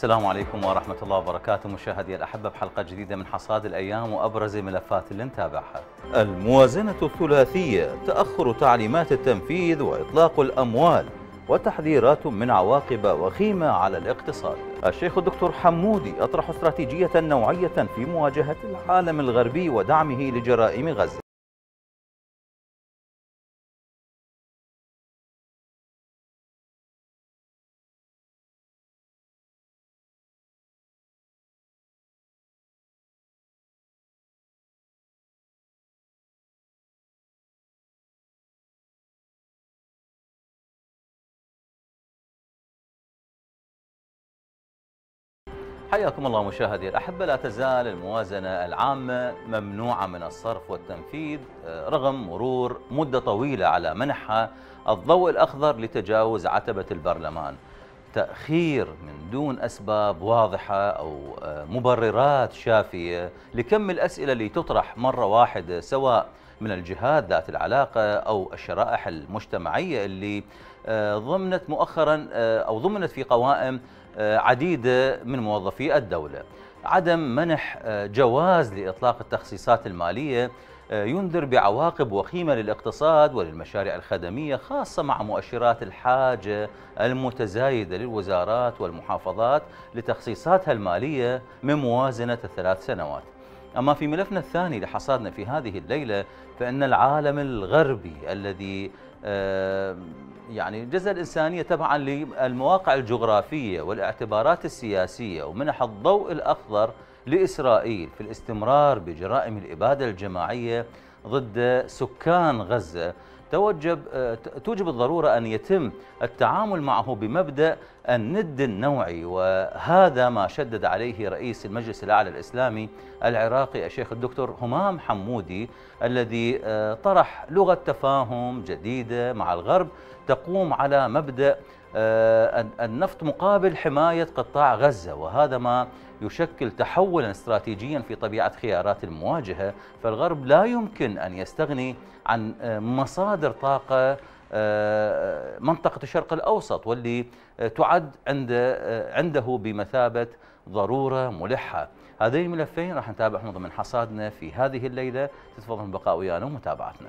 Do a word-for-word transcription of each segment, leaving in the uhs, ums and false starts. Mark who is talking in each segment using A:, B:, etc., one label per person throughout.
A: السلام عليكم ورحمة الله وبركاته. مشاهدي الأحبة بحلقة جديدة من حصاد الأيام وأبرز ملفات اللي نتابعها. الموازنة الثلاثية، تأخر تعليمات التنفيذ وإطلاق الأموال، وتحذيرات من عواقب وخيمة على الاقتصاد. الشيخ الدكتور حمودي أطرح استراتيجية نوعية في مواجهة العالم الغربي ودعمه لجرائم غزة. حياكم الله مشاهدي الأحبة. لا تزال الموازنة العامة ممنوعة من الصرف والتنفيذ رغم مرور مدة طويلة على منحها الضوء الأخضر لتجاوز عتبة البرلمان. تأخير من دون أسباب واضحة أو مبررات شافية لكم الأسئلة اللي تطرح مرة واحدة، سواء من الجهات ذات العلاقة أو الشرائح المجتمعية اللي ضمنت مؤخرا أو ضمنت في قوائم عديدة من موظفي الدولة. عدم منح جواز لإطلاق التخصيصات المالية ينذر بعواقب وخيمة للاقتصاد وللمشاريع الخدمية، خاصة مع مؤشرات الحاجة المتزايدة للوزارات والمحافظات لتخصيصاتها المالية من موازنة الثلاث سنوات. أما في ملفنا الثاني لحصادنا في هذه الليلة، فإن العالم الغربي الذي يعني جزء الإنسانية تبعا للمواقع الجغرافية والاعتبارات السياسية ومنح الضوء الأخضر لإسرائيل في الاستمرار بجرائم الإبادة الجماعية ضد سكان غزة، توجب توجب الضرورة أن يتم التعامل معه بمبدأ الند النوعي، وهذا ما شدد عليه رئيس المجلس الأعلى الإسلامي العراقي الشيخ الدكتور همام حمودي، الذي طرح لغة تفاهم جديدة مع الغرب تقوم على مبدأ النفط مقابل حماية قطاع غزة، وهذا ما يشكل تحولا استراتيجيا في طبيعة خيارات المواجهة. فالغرب لا يمكن أن يستغني عن مصادر طاقة منطقة الشرق الأوسط، واللي تعد عند عنده بمثابة ضرورة ملحة. هذين الملفين راح نتابعهم ضمن حصادنا في هذه الليلة. تتفضل البقاء ويانا ومتابعتنا.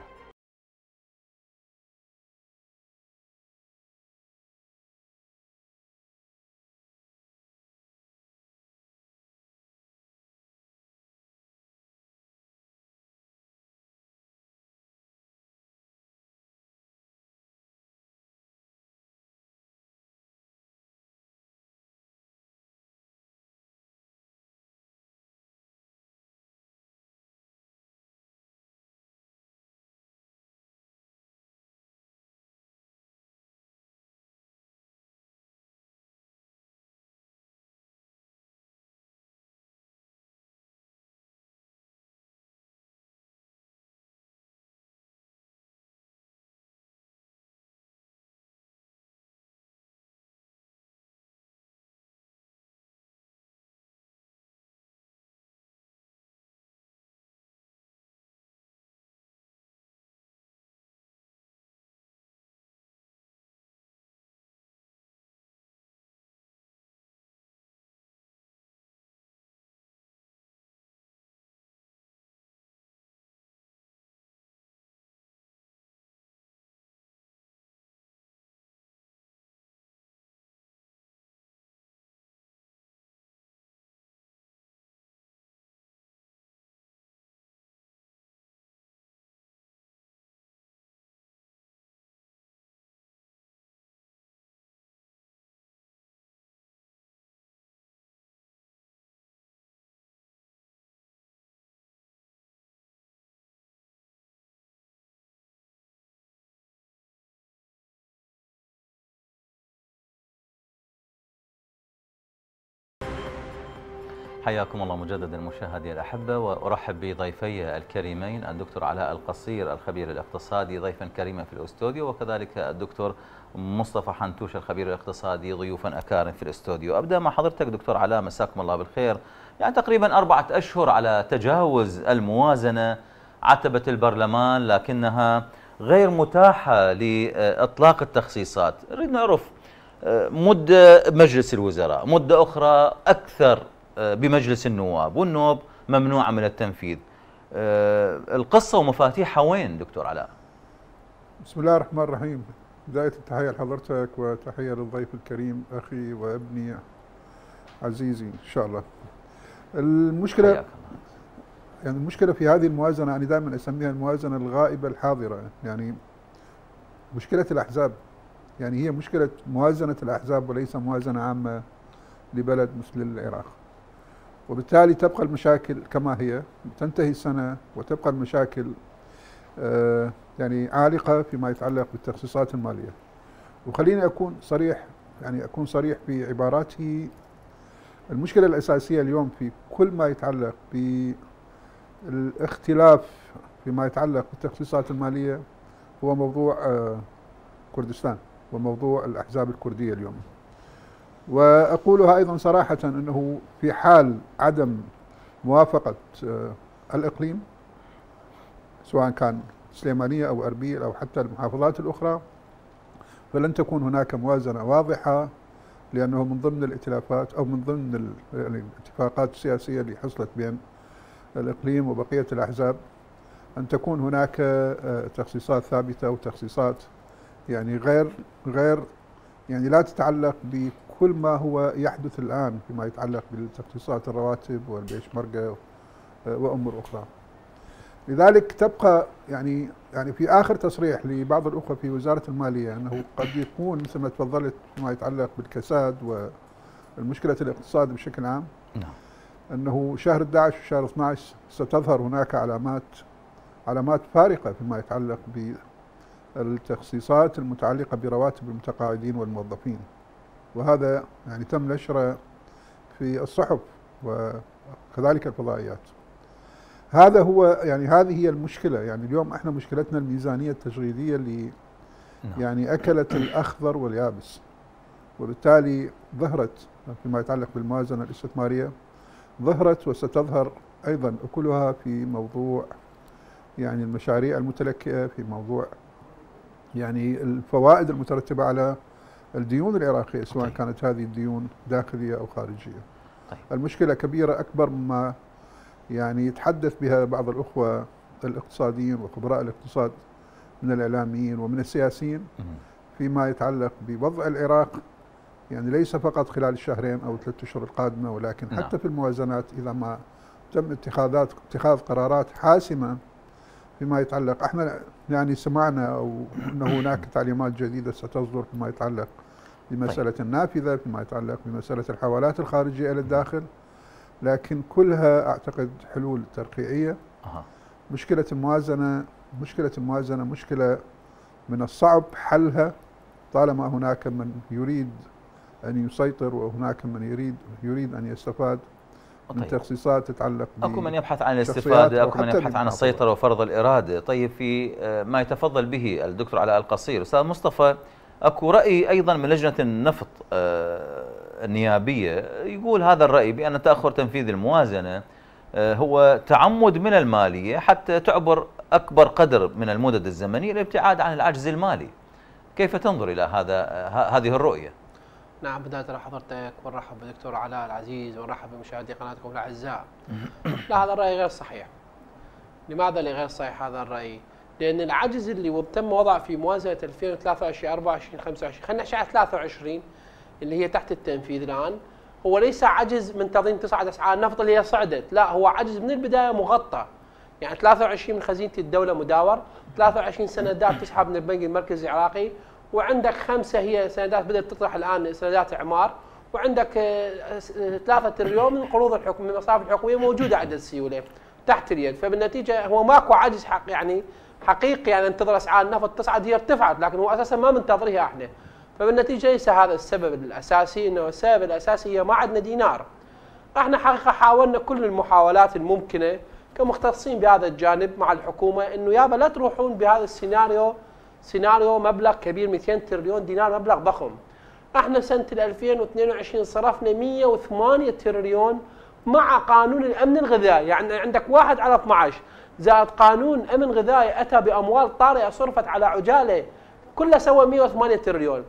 A: حياكم الله مجددا مشاهدي الأحبة، وأرحب بضيفي الكريمين الدكتور علاء القصير الخبير الاقتصادي ضيفا كريما في الاستوديو، وكذلك الدكتور مصطفى حنتوش الخبير الاقتصادي ضيوفا أكارم في الاستوديو. أبدأ مع حضرتك دكتور علاء، مساكم الله بالخير. يعني تقريبا أربعة أشهر على تجاوز الموازنة عتبة البرلمان، لكنها غير متاحة لإطلاق التخصيصات. نريد نعرف مدة بمجلس الوزراء، مدة أخرى أكثر بمجلس النواب، والنواب ممنوعة من التنفيذ. القصة ومفاتيحها وين دكتور علاء؟
B: بسم الله الرحمن الرحيم. بداية التحية لحضرتك وتحية للضيف الكريم أخي وابني عزيزي إن شاء الله. المشكلة يعني المشكلة في هذه الموازنة، أنا دائما أسميها الموازنة الغائبة الحاضرة. يعني مشكلة الأحزاب، يعني هي مشكلة موازنة الأحزاب وليس موازنة عامة لبلد مثل العراق، وبالتالي تبقى المشاكل كما هي، تنتهي السنة وتبقى المشاكل آه يعني عالقة فيما يتعلق بالتخصيصات المالية. وخليني أكون صريح، يعني أكون صريح في عباراتي. المشكلة الأساسية اليوم في كل ما يتعلق بالاختلاف فيما يتعلق بالتخصيصات المالية هو موضوع آه كردستان وموضوع الأحزاب الكردية اليوم. وأقولها أيضا صراحة أنه في حال عدم موافقة آه الإقليم، سواء كان سليمانية أو أربيل أو حتى المحافظات الأخرى، فلن تكون هناك موازنة واضحة، لأنه من ضمن الائتلافات أو من ضمن الاتفاقات السياسية اللي حصلت بين الإقليم وبقية الأحزاب أن تكون هناك تخصيصات ثابتة وتخصيصات يعني غير غير يعني لا تتعلق بكل ما هو يحدث الآن فيما يتعلق بالتخصيصات الرواتب والبيشمركة وأمور أخرى. لذلك تبقى يعني يعني في آخر تصريح لبعض الأخوة في وزارة المالية أنه قد يكون مثل ما تفضلت فيما يتعلق بالكساد والمشكلة الاقتصاد بشكل عام، أنه شهر أحد عشر وشهر اثني عشر ستظهر هناك علامات علامات فارقة فيما يتعلق بالتخصيصات المتعلقة برواتب المتقاعدين والموظفين، وهذا يعني تم نشره في الصحف وكذلك الفضائيات. هذا هو يعني هذه هي المشكلة. يعني اليوم احنا مشكلتنا الميزانية التشغيلية اللي يعني أكلت الأخضر واليابس، وبالتالي ظهرت فيما يتعلق بالموازنة الاستثمارية، ظهرت وستظهر أيضا أكلها في موضوع يعني المشاريع المتلكئة، في موضوع يعني الفوائد المترتبة على الديون العراقية، سواء طيب. كانت هذه الديون داخلية أو خارجية. طيب. المشكلة كبيرة أكبر مما يعني يتحدث بها بعض الأخوة الاقتصاديين وخبراء الاقتصاد من الإعلاميين ومن السياسيين فيما يتعلق بوضع العراق، يعني ليس فقط خلال الشهرين أو ثلاثة أشهر القادمة، ولكن حتى نعم. في الموازنات إذا ما تم اتخاذات اتخاذ قرارات حاسمة فيما يتعلق. احنا يعني سمعنا أو أنه هناك تعليمات جديدة ستصدر فيما يتعلق بمسألة النافذة، فيما يتعلق بمسألة الحوالات الخارجية إلى الداخل، لكن كلها أعتقد حلول ترقيعية. أه. مشكلة الموازنة مشكلة الموازنة مشكلة من الصعب حلها طالما هناك من يريد أن يسيطر وهناك من يريد يريد أن يستفاد من طيب. تخصيصات تتعلق
A: أكو من يبحث عن الاستفادة، أكو من يبحث عن السيطرة وفرض الإرادة. طيب في ما يتفضل به الدكتور علاء القصير، أستاذ مصطفى، أكو رأي أيضا من لجنة النفط النيابية يقول هذا الرأي بأن تأخر تنفيذ الموازنة هو تعمد من المالية حتى تعبر أكبر قدر من المدد الزمنية للابتعاد عن العجز المالي. كيف تنظر إلى هذا هذه الرؤية؟
C: نعم، بداية أرحب حضرتك ونرحب بالدكتور علاء العزيز ونرحب بمشاهدي قناتكم الأعزاء. لا، هذا الرأي غير صحيح. لماذا غير صحيح هذا الرأي؟ لأن العجز اللي تم وضع في موازنة ألفين وثلاثة وعشرين أربعة وعشرين خمسة وعشرين، خلينا نحكي على ثلاثة وعشرين اللي هي تحت التنفيذ الآن، هو ليس عجز من تنظيم تصعد أسعار النفط اللي هي صعدت، لا، هو عجز من البداية مغطى. يعني ثلاثة وعشرين من خزينة الدولة مداور، ثلاثة وعشرين سندات تسحب من البنك المركزي العراقي، وعندك خمسة هي سندات بدأت تطرح الآن سندات إعمار، وعندك ثلاثة تريليون من قروض الحكومة من المصارف الحكومية موجودة عند السيولة تحت اليد. فبالنتيجة هو ماكو عجز حق يعني حقيقي يعني انتظر أسعار النفط تصعد، هي ارتفعت، لكن هو أساسا ما منتظرها احنا. فبالنتيجة ليس هذا السبب الأساسي، إنه السبب الأساسي هي ما عندنا دينار. احنا حقيقة حاولنا كل المحاولات الممكنة كمختصين بهذا الجانب مع الحكومة، إنه يابا لا تروحون بهذا السيناريو، سيناريو مبلغ كبير مئتين تريليون دينار، مبلغ ضخم. احنا سنة ألفين واثنين وعشرين صرفنا مئة وثمانية تريليون مع قانون الأمن الغذائي، يعني عندك واحد على اثني عشر زائد قانون أمن غذائي أتى بأموال طارئة صرفت على عجالة، كلها سوى مئة وثمانية تريليون.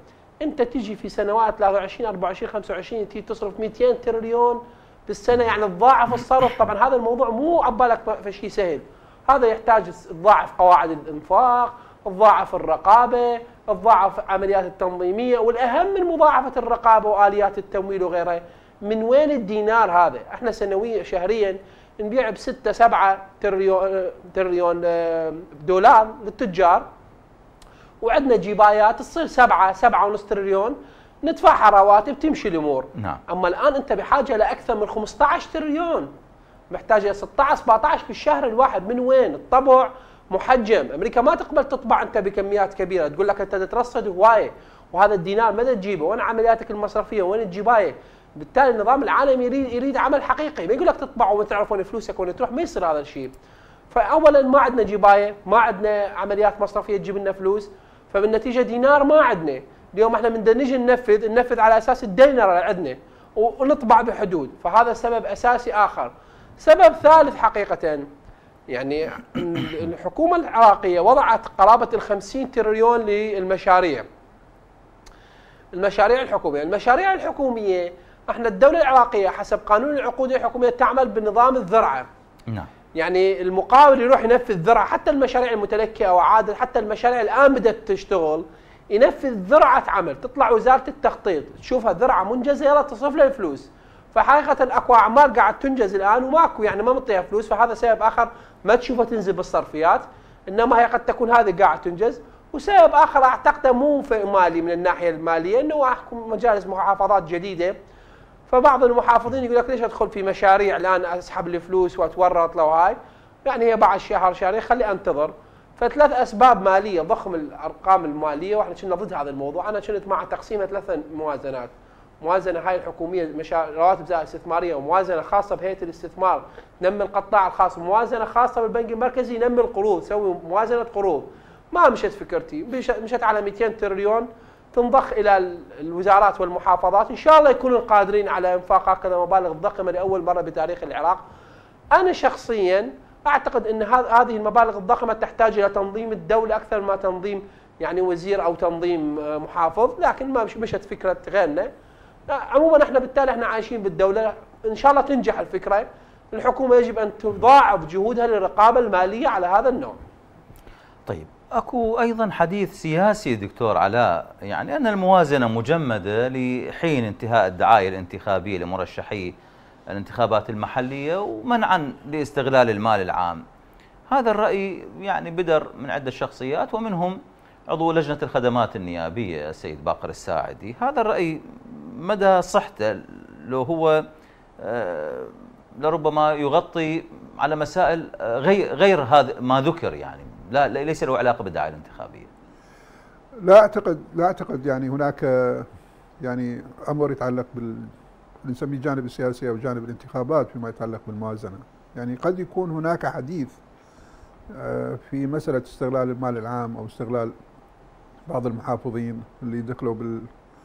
C: انت تجي في سنوات ثلاثة وعشرين أربعة وعشرين خمسة وعشرين تجي تصرف مئتين تريليون بالسنه، يعني تضاعف الصرف. طبعا هذا الموضوع مو عبالك في شيء سهل، هذا يحتاج تضاعف قواعد الانفاق، تضاعف الرقابه، تضاعف عمليات التنظيميه، والاهم من مضاعفه الرقابه واليات التمويل وغيرها، من وين الدينار هذا؟ احنا سنويا شهريا نبيع بستة سبعة تريليون تريليون دولار للتجار، وعندنا جبايات تصير سبعة سبعة ونص تريليون ندفعها رواتب تمشي الامور.
A: نعم.
C: اما الان انت بحاجه لاكثر من خمسة عشر تريليون، محتاج الى ستة عشر سبعة عشر في الشهر الواحد. من وين؟ الطبع محجم، امريكا ما تقبل تطبع انت بكميات كبيره، تقول لك انت تترصد هوايه، وهذا الدينار متى تجيبه؟ وين عملياتك المصرفيه؟ وين الجبايه؟ بالتالي النظام العالمي يريد يريد عمل حقيقي، ما يقول لك تطبع وما تعرف وين فلوسك وين تروح، ما يصير هذا الشيء. فاولا ما عندنا جبايه، ما عندنا عمليات مصرفيه تجيب لنا فلوس، فبالنتيجه دينار ما عندنا. اليوم احنا بدنا نجي ننفذ ننفذ على اساس الدينار اللي عندنا ونطبع بحدود، فهذا سبب اساسي اخر. سبب ثالث حقيقه، يعني الحكومه العراقيه وضعت قرابه الخمسين تريليون للمشاريع. المشاريع الحكوميه، المشاريع الحكوميه احنا الدوله العراقيه حسب قانون العقود الحكوميه تعمل بنظام الذرعه.
A: نعم.
C: يعني المقاول يروح ينفذ ذرعه، حتى المشاريع المتلكئه وعادل، حتى المشاريع الان بدات تشتغل ينفذ ذرعه عمل، تطلع وزاره التخطيط تشوفها ذرعه منجزه يلا تصرف لها الفلوس. فحقيقه اكو اعمال قاعد تنجز الان وماكو، يعني ما مطيها فلوس، فهذا سبب اخر ما تشوفها تنزل بالصرفيات، انما هي قد تكون هذه قاعد تنجز. وسبب اخر اعتقده مو في مالي من الناحيه الماليه، انه احكم مجالس محافظات جديده، فبعض المحافظين يقول لك ليش ادخل في مشاريع الان اسحب لي فلوس واتورط لو هاي، يعني هي بعد شهر شهرين خلي انتظر. فثلاث اسباب ماليه، ضخم الارقام الماليه، واحنا كنا ضد هذا الموضوع. انا كنت مع تقسيمه ثلاث موازنات، موازنه هاي الحكوميه رواتب زائد استثماريه، وموازنه خاصه بهيئه الاستثمار تنمي القطاع الخاص، وموازنه خاصه بالبنك المركزي ينمي القروض، سوي موازنه قروض. ما مشت فكرتي، مشت على مئتين تريليون تنضخ الى الوزارات والمحافظات، ان شاء الله يكونوا قادرين على انفاق هكذا مبالغ ضخمه لاول مره بتاريخ العراق. انا شخصيا اعتقد ان هذه المبالغ الضخمه تحتاج الى تنظيم الدوله اكثر ما تنظيم يعني وزير او تنظيم محافظ، لكن ما مشت فكره غيرنا. عموما احنا بالتالي احنا عايشين بالدوله، ان شاء الله تنجح الفكره. الحكومه يجب ان تضاعف جهودها للرقابه الماليه على هذا النوع.
A: طيب، اكو ايضا حديث سياسي دكتور علاء، يعني ان الموازنه مجمده لحين انتهاء الدعايه الانتخابيه لمرشحي الانتخابات المحليه ومنعا لاستغلال المال العام. هذا الراي يعني بدر من عده شخصيات ومنهم عضو لجنه الخدمات النيابيه السيد باقر الساعدي. هذا الراي مدى صحته لو هو لربما يغطي على مسائل غير غير هذا ما ذكر، يعني لا ليس له علاقه بالدعايه الانتخابيه.
B: لا اعتقد لا اعتقد يعني هناك يعني امر يتعلق بال نسميه الجانب السياسي او جانب الانتخابات فيما يتعلق بالموازنه. يعني قد يكون هناك حديث في مساله استغلال المال العام او استغلال بعض المحافظين اللي دخلوا بال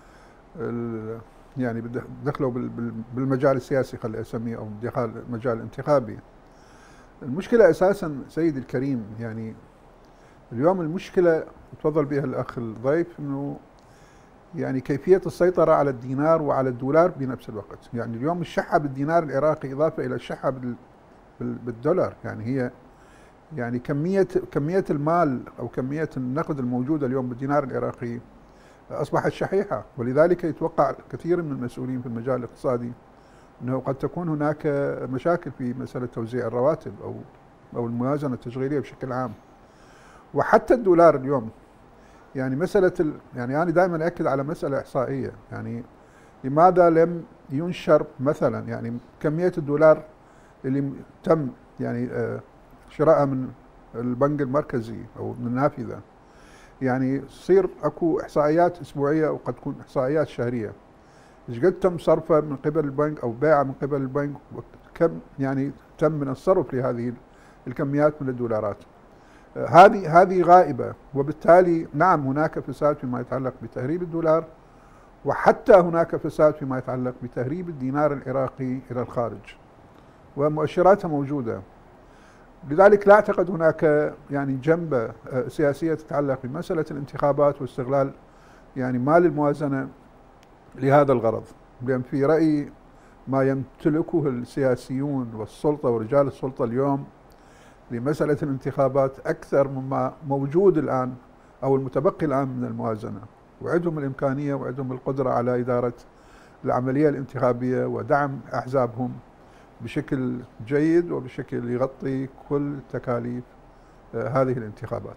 B: يعني دخلوا بالمجال السياسي خلي اسميه او دخل المجال الانتخابي. المشكله اساسا سيدي الكريم، يعني اليوم المشكله تفضل بها الاخ الضيف انه يعني كيفيه السيطره على الدينار وعلى الدولار بنفس الوقت. يعني اليوم الشحه بالدينار العراقي اضافه الى الشحه بالدولار، يعني هي يعني كميه كميه المال او كميه النقد الموجوده اليوم بالدينار العراقي اصبحت شحيحه، ولذلك يتوقع كثير من المسؤولين في المجال الاقتصادي انه قد تكون هناك مشاكل في مساله توزيع الرواتب او او الموازنه التشغيليه بشكل عام. وحتى الدولار اليوم، يعني مساله ال... يعني انا دائما اكد على مساله احصائيه، يعني لماذا لم ينشر مثلا يعني كميه الدولار اللي تم يعني شرائها من البنك المركزي او من النافذه، يعني تصير اكو احصائيات اسبوعيه وقد تكون احصائيات شهريه. ايش قد تم صرفه من قبل البنك او بيعه من قبل البنك، وكم يعني تم من الصرف لهذه الكميات من الدولارات. هذه هذه غائبه، وبالتالي نعم هناك فساد فيما يتعلق بتهريب الدولار، وحتى هناك فساد فيما يتعلق بتهريب الدينار العراقي الى الخارج، ومؤشراتها موجوده. لذلك لا اعتقد هناك يعني جنبه سياسيه تتعلق بمساله الانتخابات واستغلال يعني مال الموازنة لهذا الغرض، لأن في رأيي ما يمتلكه السياسيون والسلطة ورجال السلطة اليوم لمسألة الانتخابات أكثر مما موجود الآن أو المتبقي الآن من الموازنة، وعندهم الإمكانية وعندهم القدرة على إدارة العملية الانتخابية ودعم أحزابهم بشكل جيد وبشكل يغطي كل تكاليف هذه الانتخابات.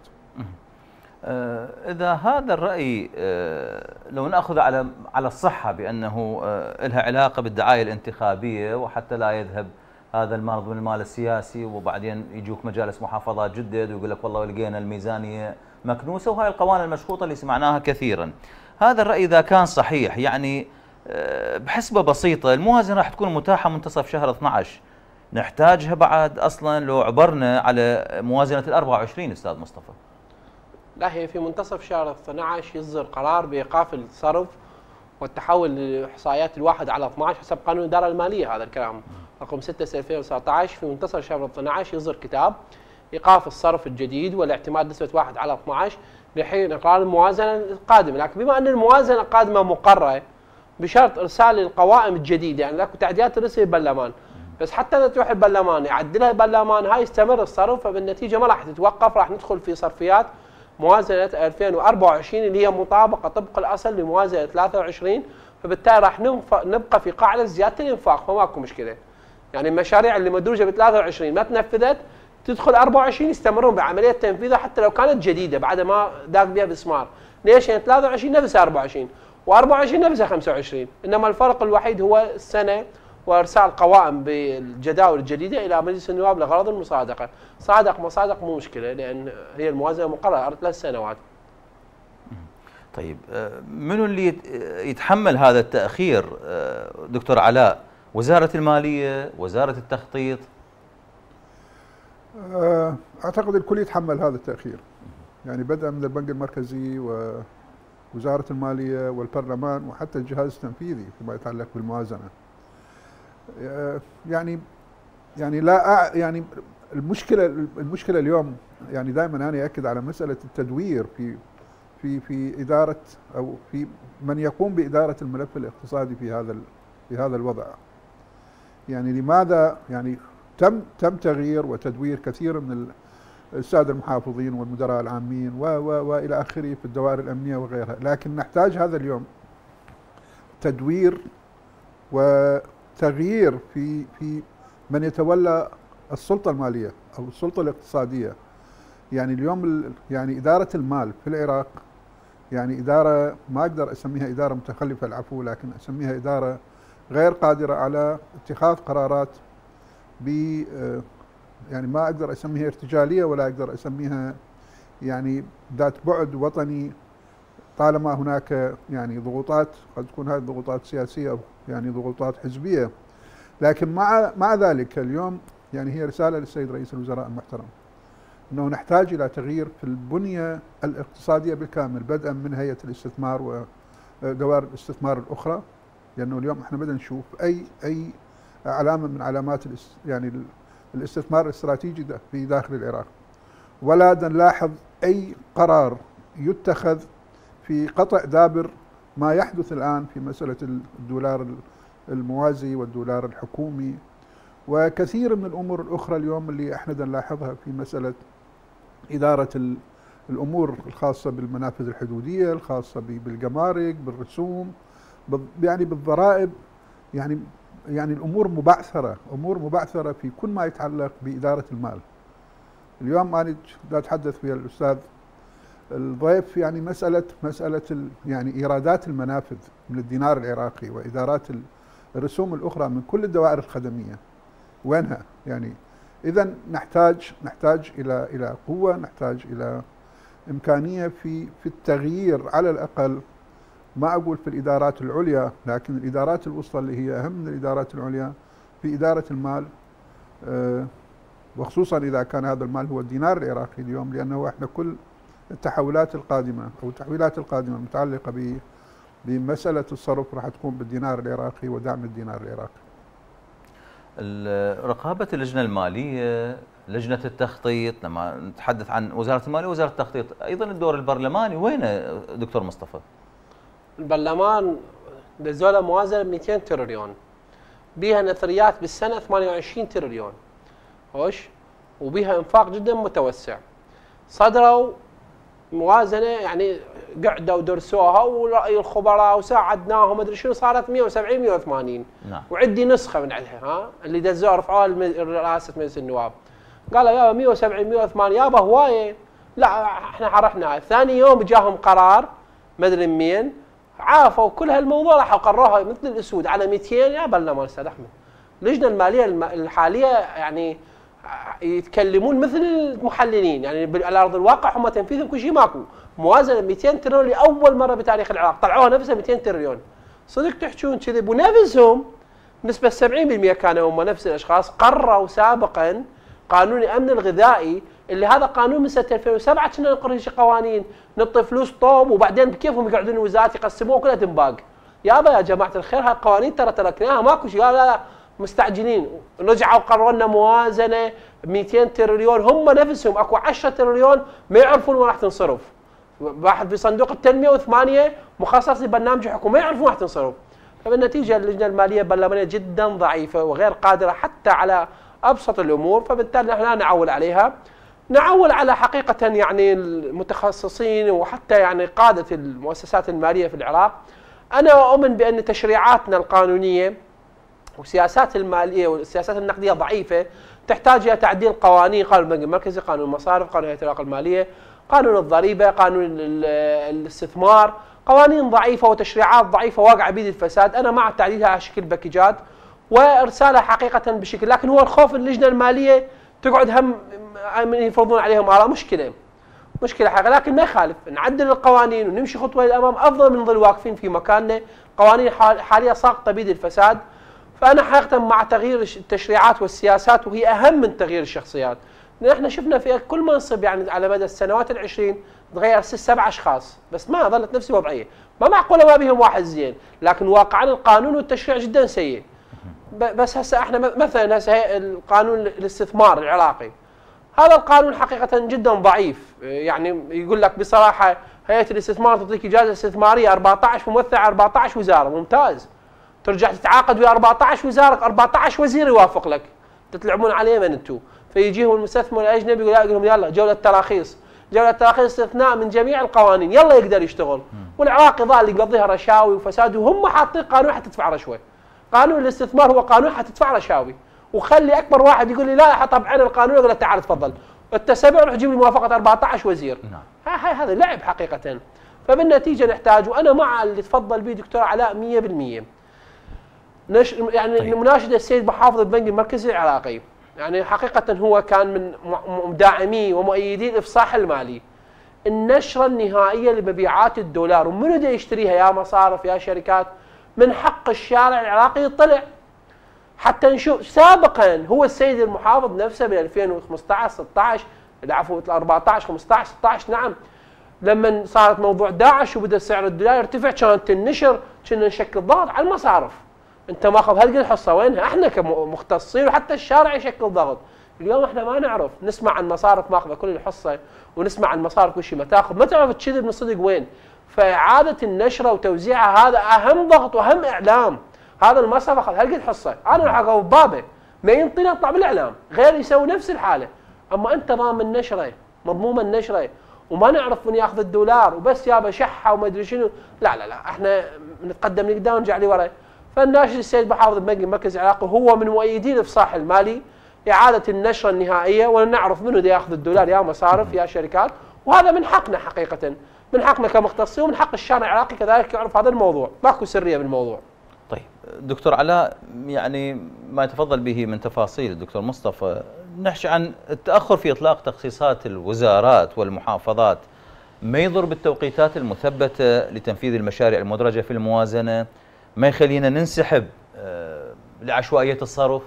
A: إذا هذا الرأي لو نأخذ على على الصحة بأنه لها علاقة بالدعاية الانتخابية وحتى لا يذهب هذا المال ضمن المال السياسي، وبعدين يجوك مجالس محافظات جدد ويقول لك والله لقينا الميزانية مكنوسة، وهاي القوانين المشخوطة اللي سمعناها كثيرا. هذا الرأي إذا كان صحيح، يعني بحسبة بسيطة الموازنة راح تكون متاحة منتصف شهر اثنعش، نحتاجها بعد أصلا لو عبرنا على موازنة ال أربعة وعشرين أستاذ مصطفى؟
C: لا، هي في منتصف شهر اثنعش يصدر قرار بإيقاف الصرف والتحول لإحصائيات الواحد على اثنعش حسب قانون الإدارة المالية. هذا الكلام رقم ستة سنة ألفين وتسعة عشر. في منتصف شهر اثنعش يصدر كتاب إيقاف الصرف الجديد والاعتماد نسبة واحد على اثنعش لحين إقرار الموازنة القادمة. لكن بما أن الموازنة القادمة مقررة بشرط إرسال القوائم الجديدة، يعني لك تعديلات ترسل البرلمان، بس حتى إذا تروح البرلمان يعدلها البرلمان هاي يستمر الصرف، فبالنتيجة ما راح تتوقف، راح ندخل في صرفيات موازنة ألفين وأربعة وعشرين اللي هي مطابقة طبق الأصل لموازنة ثلاثة وعشرين، فبالتالي راح نبقى في قاعدة زيادة الإنفاق، فماكو مشكلة. يعني المشاريع اللي مدروجة ب ثلاثة وعشرين ما تنفذت تدخل أربعة وعشرين يستمرون بعملية تنفيذها حتى لو كانت جديدة بعد ما داق بها بإسمار. ليش؟ يعني ثلاثة وعشرين نفسها أربعة وعشرين وأربعة وعشرين نفسها خمسة وعشرين، إنما الفرق الوحيد هو السنة وإرسال قوائم بالجداول الجديدة إلى مجلس النواب لغرض المصادقة. صادق ما صادق مو مشكلة، لأن هي الموازنة مقررة ثلاث سنوات.
A: طيب منو اللي يتحمل هذا التأخير دكتور علاء؟ وزارة المالية، وزارة التخطيط؟
B: أعتقد الكل يتحمل هذا التأخير، يعني بدءا من البنك المركزي ووزارة المالية والبرلمان وحتى الجهاز التنفيذي فيما يتعلق بالموازنة. يعني يعني لا يعني المشكلة المشكلة اليوم، يعني دائما أنا أؤكد على مسألة التدوير في في في إدارة أو في من يقوم بإدارة الملف الاقتصادي في هذا في هذا الوضع. يعني لماذا يعني تم تم تغيير وتدوير كثير من السادة المحافظين والمدراء العامين و و والى اخره في الدوائر الامنيه وغيرها، لكن نحتاج هذا اليوم تدوير وتغيير في في من يتولى السلطه الماليه او السلطه الاقتصاديه. يعني اليوم يعني اداره المال في العراق يعني اداره ما اقدر اسميها اداره متخلفه، العفو، لكن اسميها اداره غير قادره على اتخاذ قرارات ب يعني ما اقدر اسميها ارتجاليه ولا اقدر اسميها يعني ذات بعد وطني، طالما هناك يعني ضغوطات قد تكون هذه ضغوطات سياسيه او يعني ضغوطات حزبيه. لكن مع مع ذلك اليوم يعني هي رساله للسيد رئيس الوزراء المحترم انه نحتاج الى تغيير في البنيه الاقتصاديه بالكامل، بدءا من هيئه الاستثمار ودوائر الاستثمار الاخرى، لانه اليوم احنا بدنا نشوف اي اي علامه من علامات يعني الاستثمار الاستراتيجي في داخل العراق، ولا نلاحظ اي قرار يتخذ في قطع دابر ما يحدث الان في مساله الدولار الموازي والدولار الحكومي وكثير من الامور الاخرى اليوم اللي احنا نلاحظها في مساله اداره الامور الخاصه بالمنافذ الحدوديه، الخاصه بالجمارك، بالرسوم، يعني بالضرائب. يعني يعني الامور مبعثره، امور مبعثره في كل ما يتعلق باداره المال. اليوم انا اتحدث ويا الاستاذ الضيف يعني مساله مساله يعني ايرادات المنافذ من الدينار العراقي وادارات الرسوم الاخرى من كل الدوائر الخدميه وينها؟ يعني اذا نحتاج نحتاج الى الى قوه، نحتاج الى امكانيه في في التغيير على الاقل، ما اقول في الادارات العليا لكن الادارات الوسطى اللي هي اهم من الادارات العليا في اداره المال، وخصوصا اذا كان هذا المال هو الدينار العراقي اليوم، لانه احنا كل التحولات القادمه او التحويلات القادمه المتعلقه بمساله الصرف راح تكون بالدينار العراقي ودعم الدينار العراقي.
A: رقابه اللجنه الماليه، لجنه التخطيط، لما نتحدث عن وزاره الماليه ووزاره التخطيط، ايضا الدور البرلماني وينه دكتور مصطفى؟
C: البرلمان دزوا له موازنه مئتين تريليون، بيها نثريات بالسنه ثمانية وعشرين تريليون، خوش، وبيها انفاق جدا متوسع. صدروا موازنه يعني قعدوا ودرسوها وراي الخبراء وساعدناهم ادري شنو، صارت مئة وسبعين مئة وثمانين.
A: نعم.
C: وعندي نسخه من عندها، ها اللي دزوها رفعوها لرئاسه مجلس النواب. قالوا يابا مئة وسبعين مئة وثمانين يابا هوايه، لا احنا حرحنا. ثاني يوم جاهم قرار ما ادري مين، عافوا كل هالموضوع راحوا قروها مثل الاسود على مئتين. يا برلمان استاذ احمد، اللجنه الماليه الحاليه يعني يتكلمون مثل المحللين، يعني على ارض الواقع هم تنفيذهم كل شيء ماكو. موازنه مئتين تريليون لاول مره بتاريخ العراق، طلعوها نفسها مئتين تريليون. صدق تحجون كذب؟ ونفسهم نسبه سبعين بالمئة كانوا هم نفس الاشخاص قرروا سابقا قانون الامن الغذائي، اللي هذا قانون من سنه ألفين وسبعة كنا نقرر شي قوانين نعطي فلوس طوب وبعدين بكيفهم يقعدون الوزارات يقسموها كلها تنباق. يابا يا جماعه الخير هالقوانين ترى تركناها ماكو شيء. لا لا مستعجلين، رجعوا قرروا لنا موازنه مئتين تريليون، هم نفسهم اكو عشرة تريليون ما يعرفون وين راح تنصرف. واحد في صندوق التنميه وثمانيه مخصص لبرنامج حكومي ما يعرفون راح تنصرف. فبالنتيجه اللجنه الماليه البرلمانيه جدا ضعيفه وغير قادره حتى على ابسط الامور، فبالتالي احنا لا نعول عليها، نعول على حقيقه يعني المتخصصين وحتى يعني قاده المؤسسات الماليه في العراق. انا اؤمن بان تشريعاتنا القانونيه والسياسات الماليه والسياسات النقديه ضعيفه، تحتاج الى تعديل قوانين، قانون البنك المركزي، قانون المصارف، قانون هيئه العلاقه الماليه، قانون الضريبه، قانون الاستثمار، قوانين ضعيفه وتشريعات ضعيفه واقعه بيد الفساد. انا مع تعديلها على شكل باكجات وارسالها حقيقه بشكل، لكن هو الخوف اللجنه الماليه تقعد هم يفرضون عليهم اراء، مشكله مشكله حقيقه. لكن ما يخالف نعدل القوانين ونمشي خطوه للامام افضل من نظل واقفين في مكاننا. قوانين حاليا ساقطه بيد الفساد. فانا حقيقه مع تغيير التشريعات والسياسات، وهي اهم من تغيير الشخصيات. لان احنا شفنا في كل منصب يعني على مدى السنوات العشرين تغير ست سبع اشخاص، بس ما ظلت نفس الوضعيه. ما معقوله ما بهم واحد زين، لكن واقعا القانون والتشريع جدا سيء. بس هسه احنا مثلا هسه القانون الاستثمار العراقي، هذا القانون حقيقه جدا ضعيف. يعني يقول لك بصراحه هيئه الاستثمار تعطيك اجازه استثماريه أربعة عشر ممثل أربعة عشر وزاره، ممتاز. ترجع تتعاقد ويا أربعة عشر وزاره، أربعة عشر وزير يوافق لك، تتلعبون عليه من انتم. فيجيهم المستثمر الاجنبي يقول لهم يلا جوله تراخيص، جوله تراخيص استثناء من جميع القوانين، يلا يقدر يشتغل. والعراقي ظل يقضيها رشاوي وفساد، وهم حاطين قانون حتى تدفع رشوه. قانون الاستثمار هو قانون حتدفع رشاوي، وخلي اكبر واحد يقول لي لا احط بعين القانون، يقول له تعال تفضل انت سبع روح جيب لي موافقه أربعة عشر وزير. نعم. هذا لعب حقيقه. فبالنتيجه نحتاج، وانا مع اللي تفضل به دكتور علاء مئة بالمئة، نش يعني طيب. مناشده السيد محافظ البنك المركزي العراقي، يعني حقيقه هو كان من داعمي ومؤيدي الافصاح المالي. النشره النهائيه لمبيعات الدولار ومنو دا يشتريها، يا مصارف يا شركات، من حق الشارع العراقي يطلع حتى نشوف. سابقا هو السيد المحافظ نفسه ب ألفين وخمسة عشر ستة عشر العفو أربعة عشر خمسة عشر ستة عشر نعم، لما صارت موضوع داعش وبدا سعر الدولار يرتفع، كانت النشر كنا نشكل ضغط على المصارف. انت ماخذ هالقد حصه وينها؟ احنا كمختصين وحتى الشارع يشكل ضغط. اليوم احنا ما نعرف، نسمع عن مصارف ماخذه كل الحصه، ونسمع عن مصارف كل شيء ما تاخذ، ما تعرف تشذب من صدق وين. فاعاده النشره وتوزيعها هذا اهم ضغط واهم اعلام. هذا المصرف اخذ هالقد حصه، انا راح اقف بابه ما ينطينا اطلع بالاعلام، غير يسوي نفس الحاله. اما انت ضامن نشره، مضموم النشره، وما نعرف من ياخذ الدولار وبس يابا شحه وما ادري شنو. لا لا لا احنا نتقدم لقدام ونرجع لورا. فالناشد السيد محافظ البنك المركزي العراقي هو من مؤيدين الافصاح المالي، اعاده النشره النهائيه، ونعرف منو دا ياخذ الدولار، يا مصارف يا شركات. وهذا من حقنا حقيقه، من حقنا كمختصين، ومن حق الشارع العراقي كذلك يعرف هذا الموضوع، ماكو سريه بالموضوع.
A: طيب دكتور علاء، يعني ما يتفضل به من تفاصيل الدكتور مصطفى، نحكي عن التاخر في اطلاق تخصيصات الوزارات والمحافظات، ما يضر بالتوقيتات المثبته لتنفيذ المشاريع المدرجه في الموازنه؟ ما يخلينا ننسحب لعشوائيه الصرف؟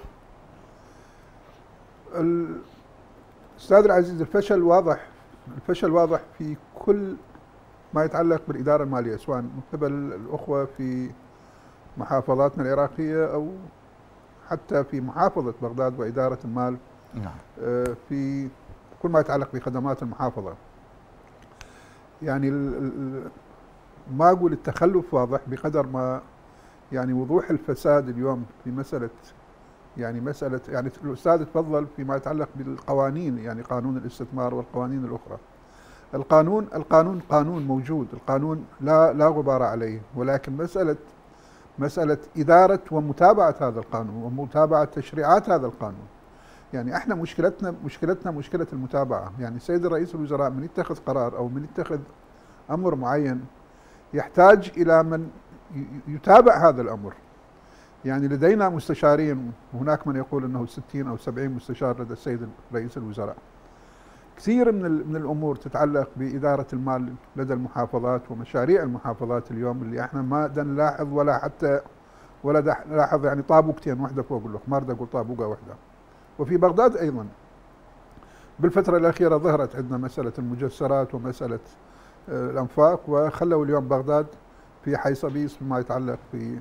B: الاستاذ العزيز، الفشل واضح، الفشل واضح في كل ما يتعلق بالاداره الماليه، سواء من قبل الاخوه في محافظاتنا العراقيه او حتى في محافظه بغداد واداره المال. نعم. في كل ما يتعلق بخدمات المحافظه. يعني ما اقول التخلف واضح بقدر ما يعني وضوح الفساد اليوم في مساله، يعني مساله يعني الاستاذ تفضل فيما يتعلق بالقوانين، يعني قانون الاستثمار والقوانين الاخرى. القانون القانون قانون موجود، القانون لا لا غبار عليه، ولكن مساله مساله اداره ومتابعه هذا القانون ومتابعه تشريعات هذا القانون. يعني احنا مشكلتنا مشكلتنا مشكله المتابعه، يعني السيد رئيس الوزراء من يتخذ قرار او من يتخذ امر معين يحتاج الى من يتابع هذا الامر. يعني لدينا مستشارين، وهناك من يقول انه ستين او سبعين مستشار لدى السيد رئيس الوزراء. كثير من من الامور تتعلق باداره المال لدى المحافظات ومشاريع المحافظات اليوم اللي احنا ما نلاحظ ولا حتى ولا نلاحظ، يعني طابوقتين واحده فوق الاخرى، ما اريد اقول طابوقه واحده. وفي بغداد ايضا بالفتره الاخيره ظهرت عندنا مساله المجسرات ومساله الانفاق، وخلوا اليوم بغداد في حيصبيص فيما يتعلق في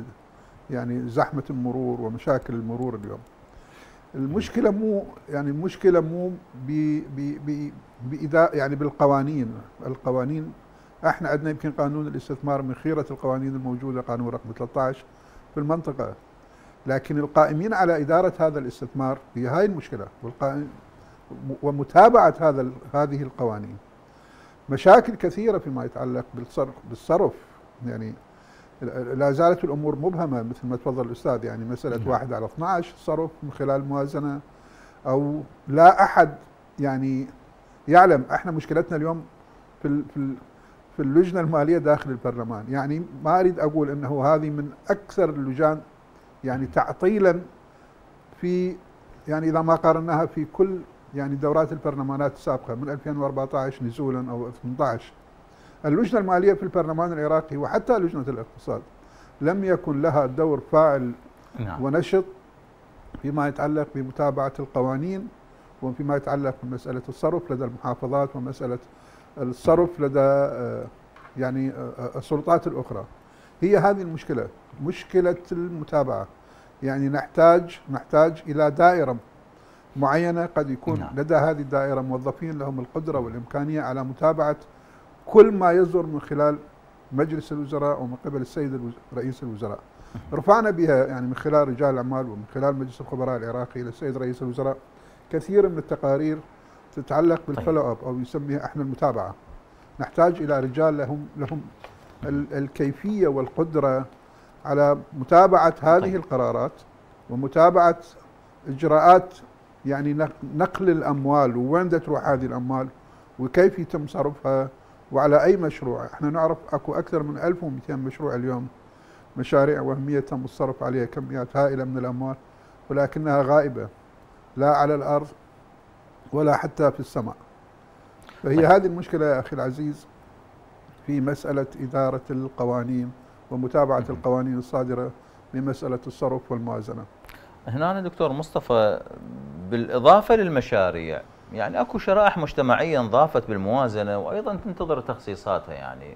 B: يعني زحمه المرور ومشاكل المرور اليوم. المشكله مو يعني المشكله مو ب ب ب يعني بالقوانين، القوانين احنا عندنا يمكن قانون الاستثمار من خيره القوانين الموجوده، قانون رقم ثلاثة عشر في المنطقه، لكن القائمين على اداره هذا الاستثمار هي هاي المشكله، والقائم ومتابعه هذا هذه القوانين. مشاكل كثيره فيما يتعلق بالصرف بالصرف يعني لا زالت الامور مبهمه مثل ما تفضل الاستاذ، يعني مساله واحد على اثني عشر صرف من خلال الموازنه، او لا احد يعني يعلم. احنا مشكلتنا اليوم في ال في ال في اللجنه الماليه داخل البرلمان، يعني ما اريد اقول انه هذه من اكثر اللجان يعني تعطيلا في، يعني اذا ما قارناها في كل يعني دورات البرلمانات السابقه من ألفين وأربعة عشر نزولا او ثمانية عشر. اللجنة المالية في البرلمان العراقي وحتى لجنة الاقتصاد لم يكن لها دور فاعل نعم. ونشط فيما يتعلق بمتابعة القوانين وفيما يتعلق بمسألة الصرف لدى المحافظات ومسألة الصرف لدى يعني السلطات الأخرى. هي هذه المشكلة، مشكلة المتابعة. يعني نحتاج نحتاج إلى دائرة معينة، قد يكون نعم. لدى هذه الدائرة موظفين لهم القدرة والإمكانية على متابعة كل ما يصدر من خلال مجلس الوزراء ومن قبل السيد رئيس الوزراء. رفعنا بها يعني من خلال رجال الأعمال ومن خلال مجلس الخبراء العراقي إلى السيد رئيس الوزراء كثير من التقارير تتعلق بالفولو اب أو يسميها احنا المتابعة. نحتاج إلى رجال لهم لهم الكيفية والقدرة على متابعة هذه القرارات ومتابعة إجراءات يعني نقل الأموال ووين تروح هذه الأموال وكيف يتم صرفها وعلى أي مشروع. احنا نعرف أكو أكثر من ألف ومئتين مشروع اليوم، مشاريع وهمية تم الصرف عليها كميات هائلة من الأموال ولكنها غائبة لا على الأرض ولا حتى في السماء. فهي هذه المشكلة يا أخي العزيز في مسألة إدارة القوانين ومتابعة القوانين الصادرة بمسألة الصرف والموازنة.
A: هنا دكتور مصطفى بالإضافة للمشاريع يعني اكو شرائح مجتمعيه انضافت بالموازنه وايضا تنتظر تخصيصاتها، يعني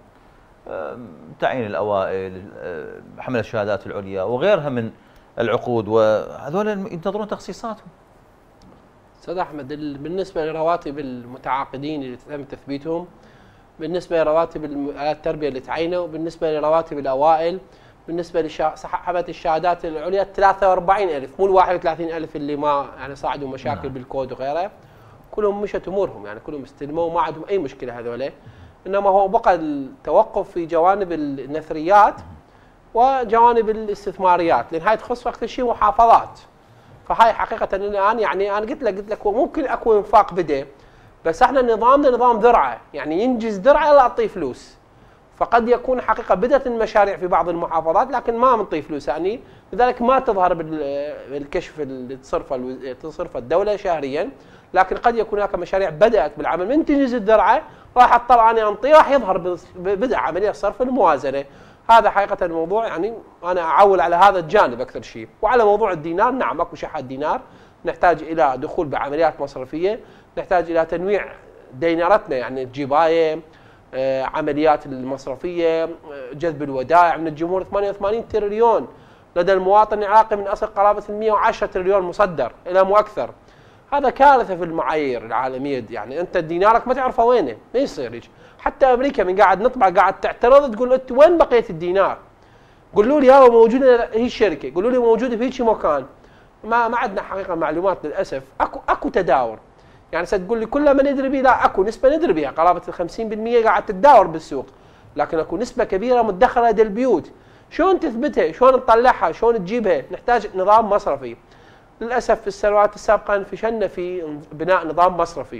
A: تعيين الاوائل، حمل الشهادات العليا وغيرها من العقود، وهذول ينتظرون تخصيصاتهم.
C: استاذ احمد، بالنسبه لرواتب المتعاقدين اللي تم تثبيتهم، بالنسبه لرواتب التربيه اللي تعينوا، بالنسبه لرواتب الاوائل، بالنسبه لصحابه الشهادات العليا ثلاثة وأربعين ألف مو ال واحد وثلاثين ألف اللي ما يعني صعدوا مشاكل نعم. بالكود وغيره، كلهم مشت امورهم، يعني كلهم استلموا وما عندهم اي مشكله هذول، انما هو بقى التوقف في جوانب النثريات وجوانب الاستثماريات، لان هاي تخص اكثر شيء محافظات. فهاي حقيقه الان يعني انا قلت لك قلت لك ممكن اكو انفاق بدا، بس احنا نظامنا نظام ذرعه، يعني ينجز ذرعه لا تعطيه فلوس. فقد يكون حقيقه بدات المشاريع في بعض المحافظات لكن ما منطي فلوس، يعني لذلك ما تظهر بالكشف اللي تصرفه تصرفه الدوله شهريا، لكن قد يكون هناك مشاريع بدات بالعمل من تنجز الذرعه راح اضطر اني انطي راح يظهر بدا عمليه صرف الموازنه. هذا حقيقه الموضوع، يعني انا اعول على هذا الجانب اكثر شيء. وعلى موضوع الدينار، نعم اكو شحات دينار، نحتاج الى دخول بعمليات مصرفيه، نحتاج الى تنويع دينارتنا، يعني الجبايه، عمليات المصرفيه، جذب الودائع من الجمهور. ثمانية وثمانين تريليون لدى المواطن العراقي من اصل قرابه مئة وعشرة تريليون مصدر الى مو اكثر. هذا كارثه في المعايير العالميه، يعني انت دينارك ما تعرفه وينه، ما يصير هيك. حتى امريكا من قاعد نطبع قاعد تعترض تقول انت وين بقيت الدينار؟ قولوا لي يابا موجوده هي الشركه، قولوا لي موجوده في هيك مكان. ما ما عندنا حقيقه معلومات للاسف. اكو اكو تداول، يعني ستقول لي كلها ما ندري بها، لا اكو نسبه ندري بها، قرابه ال خمسين بالمئة قاعد تتداول بالسوق، لكن اكو نسبه كبيره مدخره لدى البيوت. شلون تثبتها؟ شلون تطلعها؟ شلون تجيبها؟ نحتاج نظام مصرفي. للاسف في السنوات السابقه فشلنا في بناء نظام مصرفي.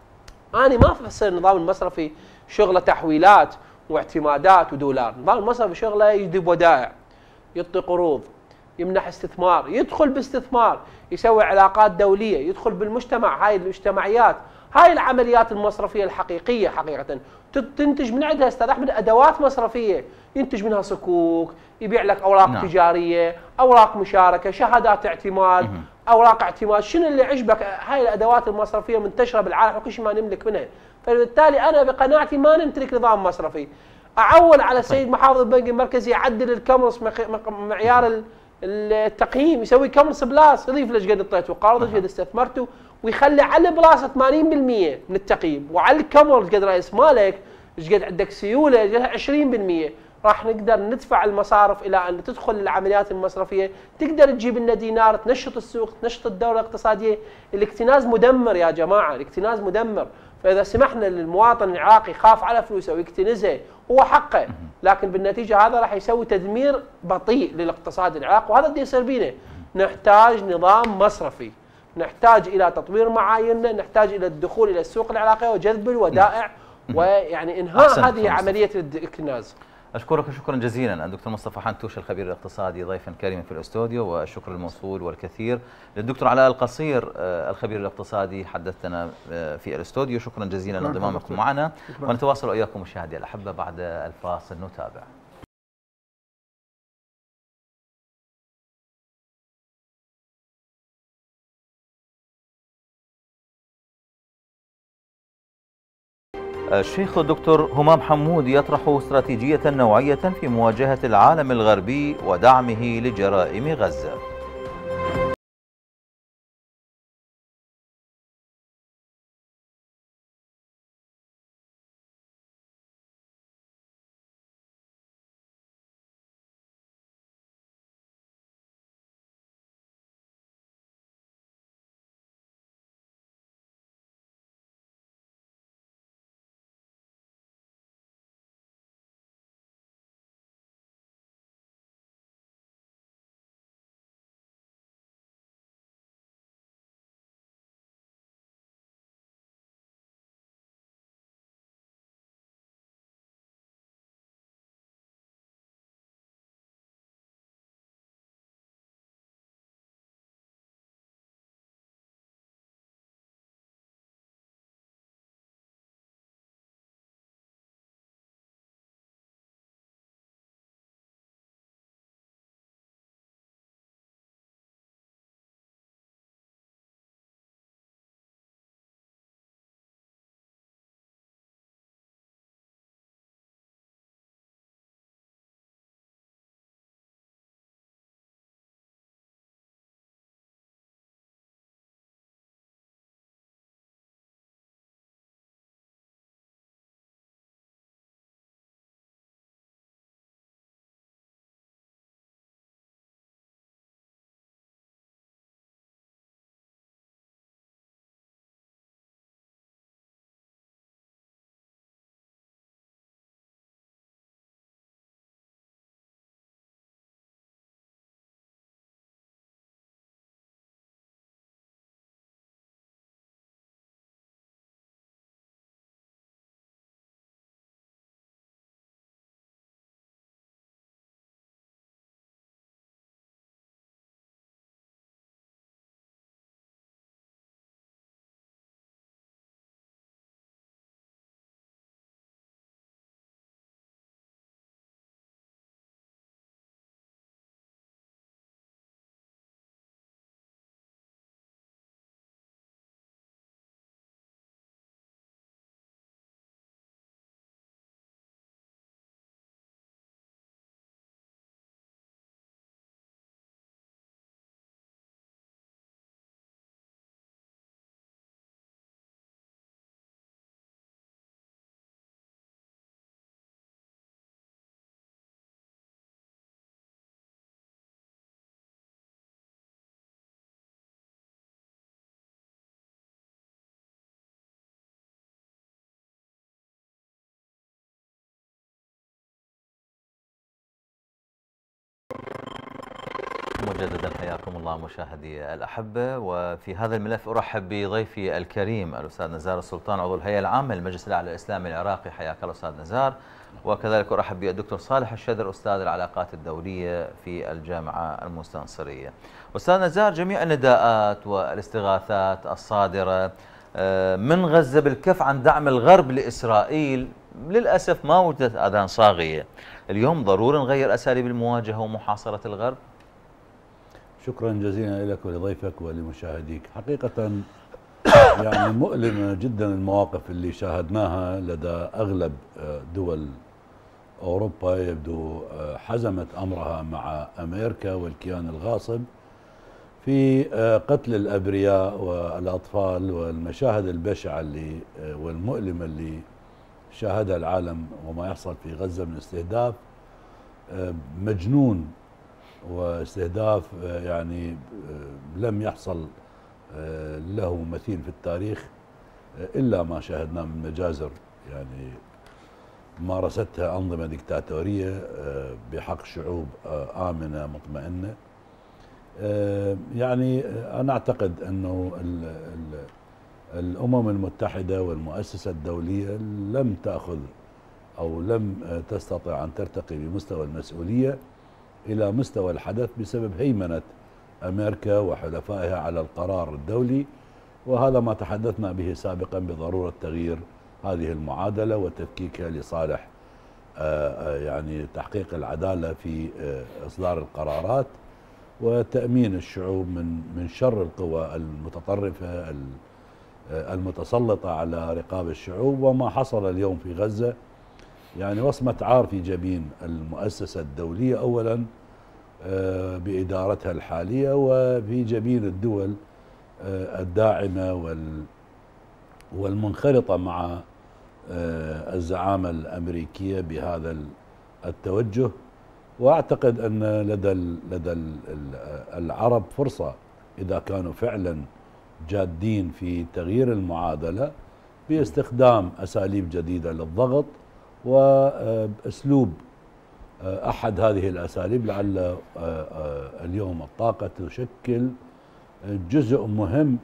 C: انا ما افسر النظام المصرفي شغله تحويلات واعتمادات ودولار، النظام المصرفي شغله يجذب ودائع، يعطي قروض، يمنح استثمار، يدخل باستثمار، يسوي علاقات دوليه، يدخل بالمجتمع، هاي المجتمعيات، هاي العمليات المصرفيه الحقيقيه حقيقه، تنتج من عندها استاذ احمد ادوات مصرفيه، ينتج منها صكوك، يبيع لك اوراق نعم. تجاريه، اوراق مشاركه، شهادات اعتماد، اوراق اعتماد، شنو اللي عجبك؟ هاي الادوات المصرفيه منتشره بالعالم وكل شيء ما نملك منها، فبالتالي انا بقناعتي ما نمتلك نظام مصرفي. اعول على السيد محافظ البنك المركزي يعدل الكمرس معيار التقييم، يسوي كمرس بلاس، يضيف ليش قد اعطيته قرض، ايش قد استثمرته، ويخلي على البلاس ثمانين بالمئة من التقييم، وعلى الكمر قد راس مالك ايش قد عندك سيوله عشرين بالمئة. راح نقدر ندفع المصارف الى ان تدخل العمليات المصرفيه، تقدر تجيب لنا دينار، تنشط السوق، تنشط الدوله الاقتصاديه. الاكتناز مدمر يا جماعه، الاكتناز مدمر، فاذا سمحنا للمواطن العراقي يخاف على فلوسه ويكتنزها هو حقه، لكن بالنتيجه هذا راح يسوي تدمير بطيء للاقتصاد العراقي، وهذا اللي يصير بينا. نحتاج نظام مصرفي، نحتاج الى تطوير معاييرنا، نحتاج الى الدخول الى السوق العراقيه وجذب الودائع ويعني انهاء هذه عمليه الاكتناز.
A: أشكرك شكرا جزيلا الدكتور مصطفى حنتوش الخبير الاقتصادي ضيفا كريما في الاستوديو، والشكر الموصول والكثير للدكتور علاء القصير الخبير الاقتصادي حدثنا في الاستوديو. شكرا جزيلا لانضمامكم معنا، ونتواصل وإياكم مشاهدي الأحبة بعد الفاصل نتابع. الشيخ الدكتور همام حمود يطرح استراتيجية نوعية في مواجهة العالم الغربي ودعمه لجرائم غزة. مجددا حياكم الله مشاهدي الأحبة، وفي هذا الملف أرحب بضيفي الكريم الأستاذ نزار السلطان عضو الهيئة العامة للمجلس الأعلى الإسلامي العراقي. حياك الله أستاذ نزار. وكذلك أرحب بالدكتور صالح الشذر أستاذ العلاقات الدولية في الجامعة المستنصرية. أستاذ نزار، جميع النداءات والاستغاثات الصادرة من غزة بالكف عن دعم الغرب لإسرائيل للأسف ما وجدت آذان صاغية. اليوم ضروري نغير أساليب المواجهة ومحاصرة الغرب؟
D: شكرا جزيلا لك ولضيفك ولمشاهديك. حقيقة يعني مؤلمة جدا المواقف اللي شاهدناها لدى أغلب دول أوروبا، يبدو حزمت أمرها مع أمريكا والكيان الغاصب في قتل الأبرياء والأطفال، والمشاهد البشعة اللي والمؤلمة اللي شاهدها العالم وما يحصل في غزة من استهداف مجنون واستهداف يعني لم يحصل له مثيل في التاريخ إلا ما شاهدناه من مجازر يعني مارستها أنظمة ديكتاتورية بحق شعوب آمنة مطمئنة. يعني أنا أعتقد أنه الأمم المتحدة والمؤسسة الدولية لم تأخذ أو لم تستطع أن ترتقي بمستوى المسؤولية إلى مستوى الحدث بسبب هيمنة أمريكا وحلفائها على القرار الدولي، وهذا ما تحدثنا به سابقا بضرورة تغيير هذه المعادلة وتفكيكها لصالح يعني تحقيق العدالة في إصدار القرارات وتأمين الشعوب من من شر القوى المتطرفة المتسلطة على رقاب الشعوب. وما حصل اليوم في غزة يعني وصمة عار في جبين المؤسسة الدولية أولا بإدارتها الحالية، وفي جبين الدول الداعمة والمنخرطة مع الزعامة الأمريكية بهذا التوجه. وأعتقد أن لدى لدى العرب فرصة إذا كانوا فعلا جادين في تغيير المعادلة باستخدام أساليب جديدة للضغط، وأسلوب أحد هذه الأساليب لعل اليوم الطاقة تشكل جزء مهم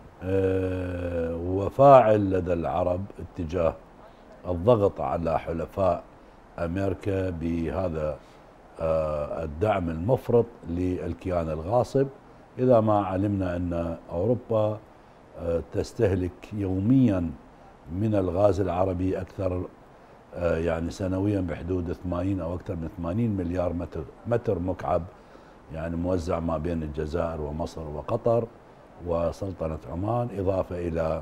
D: وفاعل لدى العرب اتجاه الضغط على حلفاء أمريكا بهذا الدعم المفرط للكيان الغاصب. إذا ما علمنا أن أوروبا تستهلك يوميا من الغاز العربي أكثر يعني سنويا بحدود ثمانين أو أكثر من ثمانين مليار متر, متر مكعب، يعني موزع ما بين الجزائر ومصر وقطر وسلطنة عمان، إضافة إلى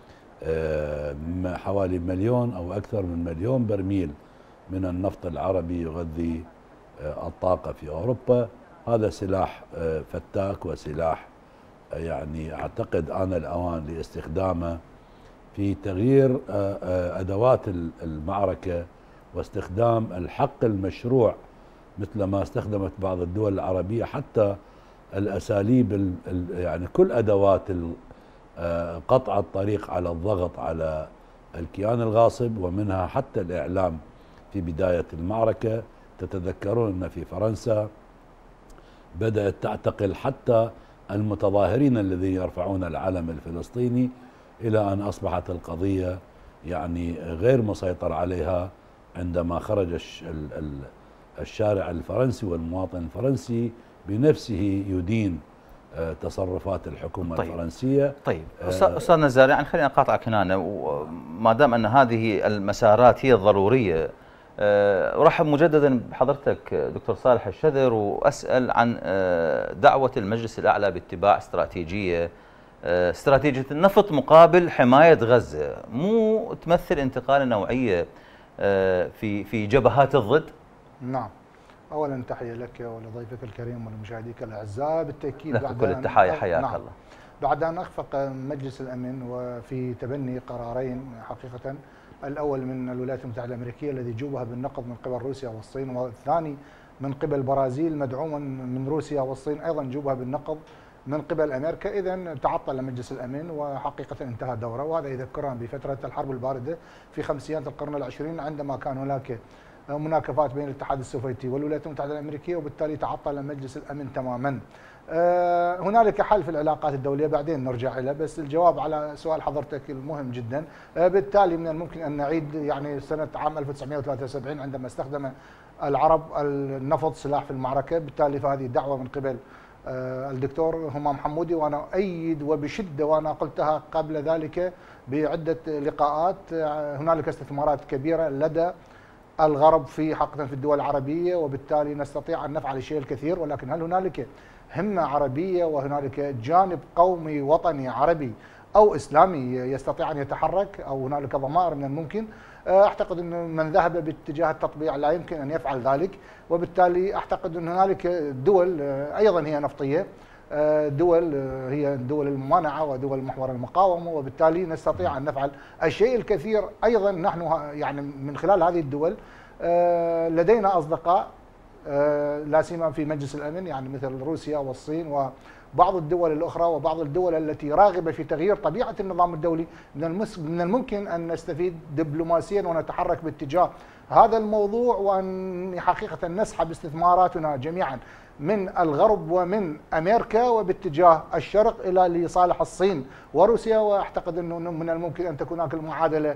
D: حوالي مليون أو أكثر من مليون برميل من النفط العربي يغذي الطاقة في أوروبا. هذا سلاح فتاك وسلاح يعني أعتقد آن الأوان لاستخدامه في تغيير أدوات المعركة واستخدام الحق المشروع مثل ما استخدمت بعض الدول العربية حتى الأساليب يعني كل أدوات قطع الطريق على الضغط على الكيان الغاصب، ومنها حتى الإعلام في بداية المعركة. تتذكرون أن في فرنسا بدأت تعتقل حتى المتظاهرين الذين يرفعون العلم الفلسطيني، إلى أن أصبحت القضية يعني غير مسيطر عليها عندما خرج الشارع الفرنسي والمواطن الفرنسي بنفسه يدين تصرفات الحكومة
A: طيب.
D: الفرنسية.
A: طيب أستاذ نزار، يعني خلينا أقاطعك هنا، وما دام أن هذه المسارات هي الضرورية، أرحب مجددا بحضرتك دكتور صالح الشذر، وأسأل عن دعوة المجلس الأعلى باتباع استراتيجية استراتيجية النفط مقابل حماية غزة، مو تمثل انتقال نوعية في في جبهات الضد؟
E: نعم. اولا تحيه لك ولضيفك الكريم ولمشاهديك الاعزاء. بالتاكيد
A: لك كل التحايا، حياك
E: نعم.
A: الله.
E: بعد ان اخفق مجلس الامن وفي تبني قرارين حقيقه، الاول من الولايات المتحده الامريكيه الذي جوبها بالنقض من قبل روسيا والصين، والثاني من قبل البرازيل مدعوما من روسيا والصين ايضا جوبها بالنقض من قبل امريكا. اذا تعطل مجلس الامن وحقيقه انتهى دوره، وهذا يذكرنا بفتره الحرب البارده في خمسينات القرن العشرين عندما كان هناك مناكفات بين الاتحاد السوفيتي والولايات المتحدة الأمريكية، وبالتالي تعطل مجلس الأمن تماما. هنالك حل في العلاقات الدولية بعدين نرجع إليه، بس الجواب على سؤال حضرتك المهم جدا. بالتالي من الممكن أن نعيد يعني سنة عام ألف وتسعمئة وثلاثة وسبعين عندما استخدم العرب النفط سلاح في المعركة، بالتالي فهذه دعوة من قبل الدكتور همام حمودي، وأنا أؤيد وبشدة، وأنا قلتها قبل ذلك بعدة لقاءات. هنالك استثمارات كبيرة لدى الغرب في حقيقة في الدول العربية، وبالتالي نستطيع أن نفعل الشيء الكثير، ولكن هل هنالك همة عربية وهنالك جانب قومي وطني عربي أو إسلامي يستطيع أن يتحرك، أو هنالك ضمائر من الممكن؟ أعتقد أن من ذهب باتجاه التطبيع لا يمكن أن يفعل ذلك، وبالتالي أعتقد أن هنالك دول أيضا هي نفطية، دول هي دول الممانعة ودول محور المقاومة، وبالتالي نستطيع أن نفعل الشيء الكثير. أيضا نحن يعني من خلال هذه الدول لدينا أصدقاء لا سيما في مجلس الأمن، يعني مثل روسيا والصين وبعض الدول الأخرى وبعض الدول التي راغبة في تغيير طبيعة النظام الدولي. من الممكن أن نستفيد دبلوماسيا ونتحرك باتجاه هذا الموضوع، وأن حقيقة نسحب استثماراتنا جميعا من الغرب ومن أمريكا وباتجاه الشرق إلى لصالح الصين وروسيا. وأعتقد أنه من الممكن أن تكون هناك المعادلة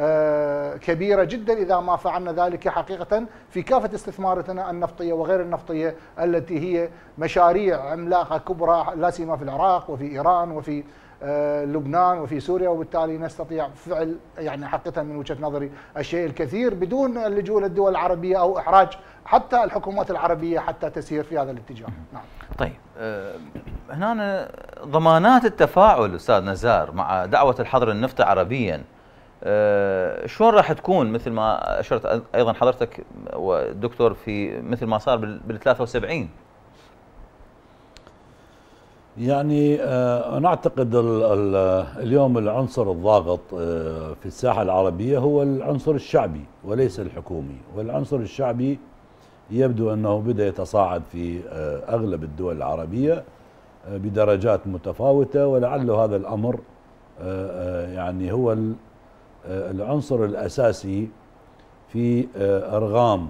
E: كبيرة جدا إذا ما فعلنا ذلك حقيقة في كافة استثماراتنا النفطية وغير النفطية، التي هي مشاريع عملاقة كبرى لا سيما في العراق وفي إيران وفي لبنان وفي سوريا، وبالتالي نستطيع فعل يعني حقيقة من وجهة نظري الشيء الكثير بدون اللجوء للدول العربية أو إحراج حتى الحكومات العربية حتى تسير في هذا الاتجاه. نعم.
A: طيب أه هنا ضمانات التفاعل أستاذ نزار مع دعوة الحظر النفطي عربيا أه شلون راح تكون، مثل ما أشرت أيضا حضرتك والدكتور في مثل ما صار بال ثلاثة وسبعين؟
D: يعني أنا أعتقد ال ال اليوم العنصر الضاغط في الساحة العربية هو العنصر الشعبي وليس الحكومي، والعنصر الشعبي يبدو أنه بدأ يتصاعد في أغلب الدول العربية بدرجات متفاوتة، ولعل هذا الأمر يعني هو العنصر الأساسي في إرغام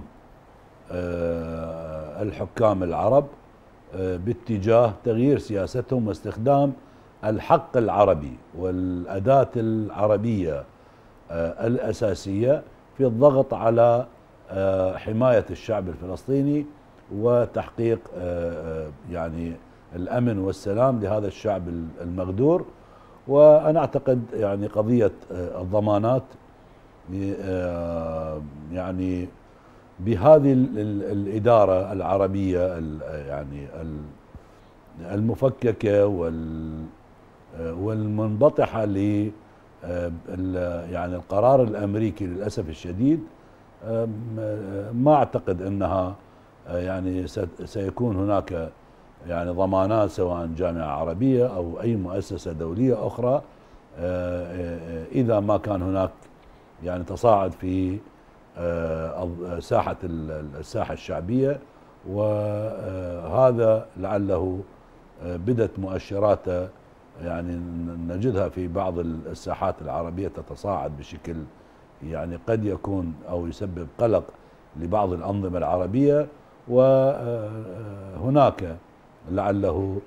D: الحكام العرب باتجاه تغيير سياستهم واستخدام الحق العربي والأداة العربية الأساسية في الضغط على حماية الشعب الفلسطيني وتحقيق يعني الأمن والسلام لهذا الشعب المغدور. وأنا أعتقد يعني قضية الضمانات يعني بهذه الإدارة العربية يعني المفككة والمنبطحة ل يعني القرار الأمريكي للأسف الشديد، ما أعتقد أنها يعني سيكون هناك يعني ضمانات سواء جامعة عربية أو أي مؤسسة دولية أخرى إذا ما كان هناك يعني تصاعد في ساحة الساحة الشعبية. وهذا لعله بدت مؤشراته يعني نجدها في بعض الساحات العربية تتصاعد بشكل يعني قد يكون أو يسبب قلق لبعض الأنظمة العربية، وهناك لعله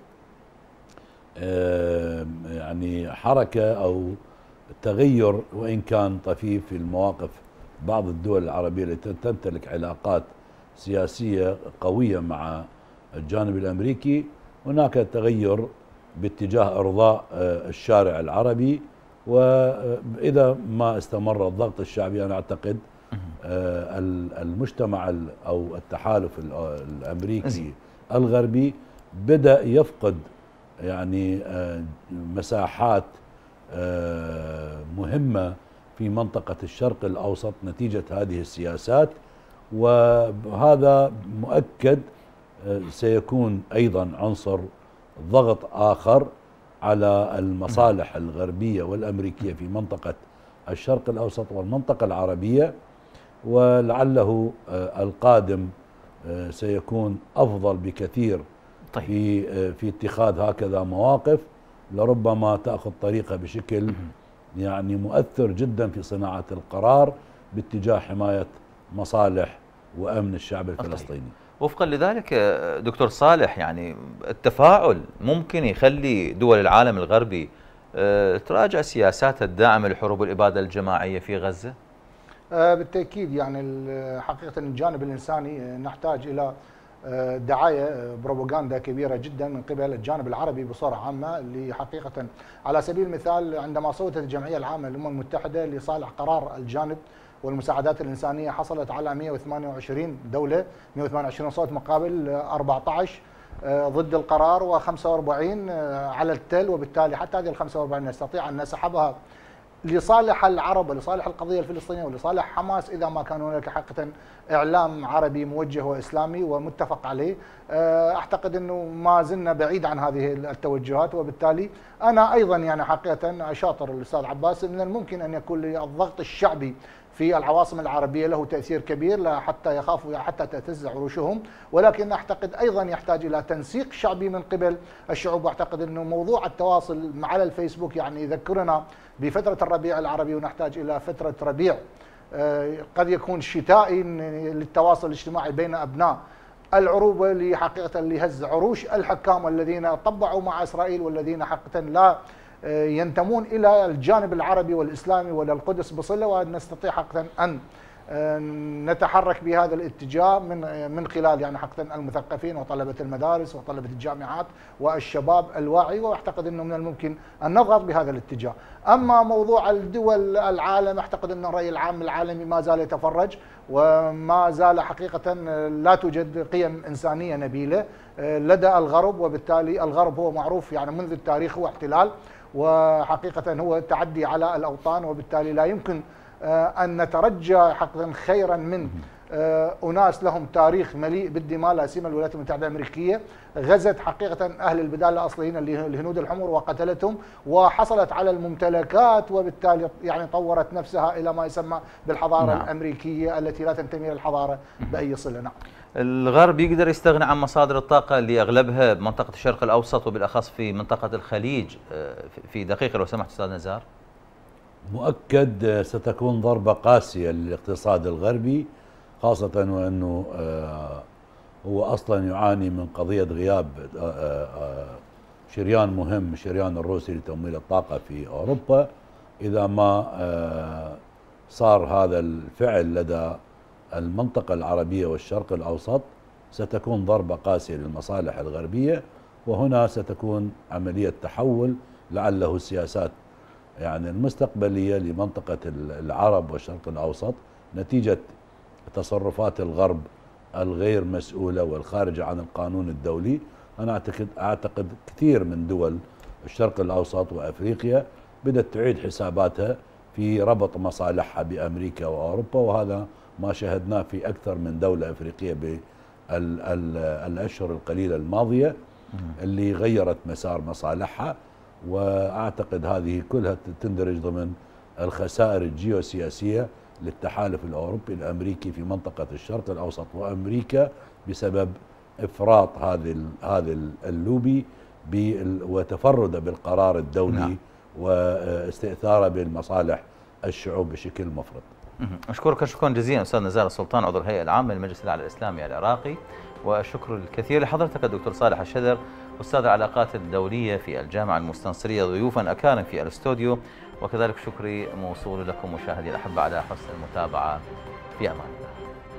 D: يعني حركة أو تغير وإن كان طفيف في المواقف بعض الدول العربية التي تمتلك علاقات سياسية قوية مع الجانب الأمريكي. هناك تغير باتجاه إرضاء الشارع العربي، وإذا ما استمر الضغط الشعبي أنا أعتقد المجتمع أو التحالف الأمريكي الغربي بدأ يفقد يعني مساحات مهمة في منطقة الشرق الأوسط نتيجة هذه السياسات، وهذا مؤكد سيكون أيضا عنصر ضغط آخر على المصالح الغربية والأمريكية في منطقة الشرق الأوسط والمنطقة العربية. ولعله القادم سيكون أفضل بكثير
A: طيب.
D: في في اتخاذ هكذا مواقف لربما تأخذ طريقة بشكل يعني مؤثر جدا في صناعة القرار باتجاه حماية مصالح وأمن الشعب الفلسطيني.
A: وفقا لذلك دكتور صالح، يعني التفاعل ممكن يخلي دول العالم الغربي تراجع سياساتها الداعمة لحروب الإبادة الجماعية في غزة؟
E: بالتأكيد، يعني حقيقة الجانب الإنساني نحتاج إلى دعاية بروباغندا كبيرة جدا من قبل الجانب العربي بصورة عامة. لحقيقة على سبيل المثال عندما صوتت الجمعية العامة للأمم المتحدة لصالح قرار الجانب والمساعدات الإنسانية، حصلت على مئة وثمانية وعشرين دولة، مئة وثمانية وعشرين صوت مقابل أربعة عشر ضد القرار وخمسة وأربعين على التل، وبالتالي حتى هذه ال خمسة وأربعين نستطيع أن نسحبها لصالح العرب ولصالح القضية الفلسطينية ولصالح حماس إذا ما كان هناك حقيقة إعلام عربي موجه وإسلامي ومتفق عليه. أعتقد أنه ما زلنا بعيد عن هذه التوجهات، وبالتالي أنا أيضا يعني حقيقة أشاطر الأستاذ عباس من الممكن أن يكون للضغط الشعبي في العواصم العربية له تأثير كبير حتى يخافوا حتى تهتز عروشهم، ولكن أعتقد أيضا يحتاج إلى تنسيق شعبي من قبل الشعوب. وأعتقد أنه موضوع التواصل على الفيسبوك يعني يذكرنا بفترة الربيع العربي، ونحتاج إلى فترة ربيع قد يكون شتائي للتواصل الاجتماعي بين أبناء العروبة لحقيقة لهز عروش الحكام الذين طبعوا مع إسرائيل والذين حقيقة لا ينتمون إلى الجانب العربي والإسلامي ولا القدس بصلة، وأن نستطيع حقا أن نتحرك بهذا الاتجاه من من خلال يعني حقا المثقفين وطلبة المدارس وطلبة الجامعات والشباب الواعي. وأعتقد أنه من الممكن أن نضغط بهذا الاتجاه. أما موضوع الدول العالم، أعتقد أن الرأي العام العالمي ما زال يتفرج، وما زال حقيقة لا توجد قيم إنسانية نبيلة لدى الغرب، وبالتالي الغرب هو معروف يعني منذ التاريخ هو احتلال، وحقيقة هو تعدي على الأوطان، وبالتالي لا يمكن أن نترجى حقا خيرا من أناس لهم تاريخ مليء بالدماء، لا سيما الولايات المتحدة الأمريكية غزت حقيقة أهل البدالة الأصليين الهنود الحمر وقتلتهم وحصلت على الممتلكات، وبالتالي يعني طورت نفسها إلى ما يسمى بالحضارة نعم. الأمريكية التي لا تنتمي للحضارة بأي صلة. نعم.
A: الغرب يقدر يستغني عن مصادر الطاقة اللي أغلبها بمنطقة الشرق الأوسط وبالأخص في منطقة الخليج في دقيقة لو سمحت أستاذ نزار؟
D: مؤكد ستكون ضربة قاسية للاقتصاد الغربي، خاصة وأنه هو أصلا يعاني من قضية غياب شريان مهم، الشريان الروسي لتمويل الطاقة في أوروبا. إذا ما صار هذا الفعل لدى المنطقة العربية والشرق الأوسط ستكون ضربة قاسية للمصالح الغربية، وهنا ستكون عملية تحول لعله السياسات يعني المستقبلية لمنطقة العرب والشرق الأوسط نتيجة تصرفات الغرب الغير مسؤولة والخارجة عن القانون الدولي. أنا أعتقد أعتقد كثير من دول الشرق الأوسط وأفريقيا بدأت تعيد حساباتها في ربط مصالحها بأمريكا وأوروبا، وهذا ما شاهدناه في أكثر من دولة أفريقية بالأشهر القليلة الماضية اللي غيرت مسار مصالحها. وأعتقد هذه كلها تندرج ضمن الخسائر الجيوسياسية للتحالف الأوروبي الأمريكي في منطقة الشرق الأوسط وأمريكا بسبب إفراط هذه هذه اللوبي وتفرده بالقرار الدولي نعم. واستئثاره بالمصالح الشعوب بشكل مفرط.
A: أشكرك شكرا جزيلا أستاذ نزار السلطان عضو الهيئة العامة للمجلس الأعلى الإسلامي العراقي، والشكر الكثير لحضرتك الدكتور صالح الشدر أستاذ العلاقات الدولية في الجامعة المستنصرية ضيوفا أكارم في الاستوديو، وكذلك شكري موصول لكم مشاهدي الأحبة على حسن المتابعة. في أمان الله.